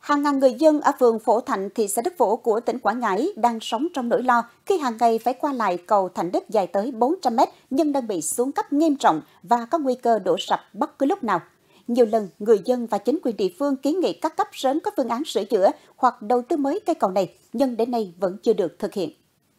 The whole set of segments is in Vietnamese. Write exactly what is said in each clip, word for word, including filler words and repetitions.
Hàng ngàn người dân ở phường Phổ Thạnh, thị xã Đức Phổ của tỉnh Quảng Ngãi đang sống trong nỗi lo khi hàng ngày phải qua lại cầu Thành Đức dài tới bốn trăm mét nhưng đang bị xuống cấp nghiêm trọng và có nguy cơ đổ sập bất cứ lúc nào. Nhiều lần, người dân và chính quyền địa phương kiến nghị các cấp sớm có phương án sửa chữa hoặc đầu tư mới cây cầu này, nhưng đến nay vẫn chưa được thực hiện.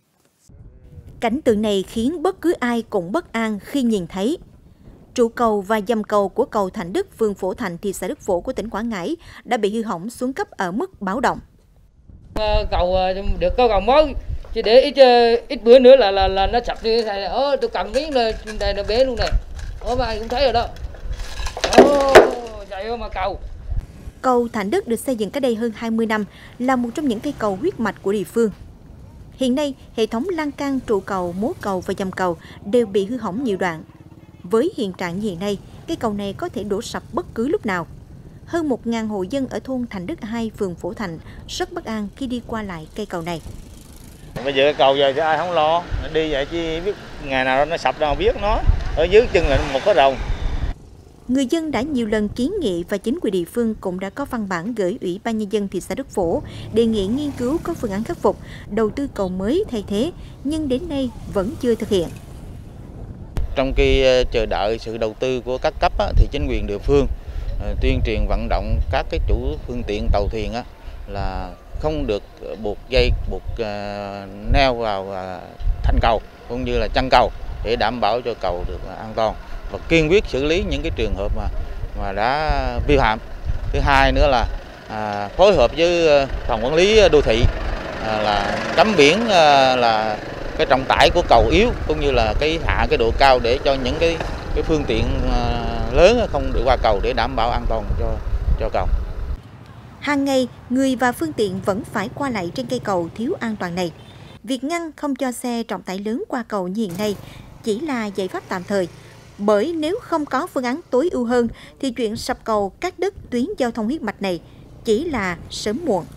Cảnh tượng này khiến bất cứ ai cũng bất an khi nhìn thấy. Trụ cầu và dầm cầu của cầu Thành Đức, phường Phổ Thạnh, thị xã Đức Phổ của tỉnh Quảng Ngãi đã bị hư hỏng xuống cấp ở mức báo động. Cầu được có cầu mới, chỉ để ít ít bữa nữa là là, là nó sập như thế này. Ơ, tôi cầm miếng là đây nó bế luôn này. Ơ, mà ai cũng thấy rồi đó. Ồ, chạy mà cầu. Cầu Thành Đức được xây dựng cách đây hơn hai mươi năm, là một trong những cây cầu huyết mạch của địa phương. Hiện nay, hệ thống lan can, trụ cầu, mố cầu và dầm cầu đều bị hư hỏng nhiều đoạn. Với hiện trạng như hiện nay, cây cầu này có thể đổ sập bất cứ lúc nào. Hơn một nghìn hộ dân ở thôn Thành Đức hai, phường Phổ Thạnh rất bất an khi đi qua lại cây cầu này. Bây giờ cái cầu giờ thì ai không lo, đi vậy chứ biết ngày nào nó sập đâu biết nó, ở dưới chân là một cái rồng. Người dân đã nhiều lần kiến nghị và chính quyền địa phương cũng đã có văn bản gửi Ủy ban Nhân dân thị xã Đức Phổ đề nghị nghiên cứu có phương án khắc phục, đầu tư cầu mới thay thế, nhưng đến nay vẫn chưa thực hiện. Trong khi chờ đợi sự đầu tư của các cấp thì chính quyền địa phương tuyên truyền vận động các cái chủ phương tiện tàu thuyền là không được buộc dây, buộc neo vào thành cầu cũng như là chân cầu để đảm bảo cho cầu được an toàn và kiên quyết xử lý những cái trường hợp mà mà đã vi phạm. Thứ hai nữa là à, phối hợp với phòng quản lý đô thị à, là cấm biển à, là cái trọng tải của cầu yếu cũng như là cái hạ cái độ cao để cho những cái cái phương tiện lớn không được qua cầu để đảm bảo an toàn cho cho cầu. Hàng ngày, người và phương tiện vẫn phải qua lại trên cây cầu thiếu an toàn này. Việc ngăn không cho xe trọng tải lớn qua cầu như hiện nay chỉ là giải pháp tạm thời. Bởi nếu không có phương án tối ưu hơn thì chuyện sập cầu cắt đứt tuyến giao thông huyết mạch này chỉ là sớm muộn.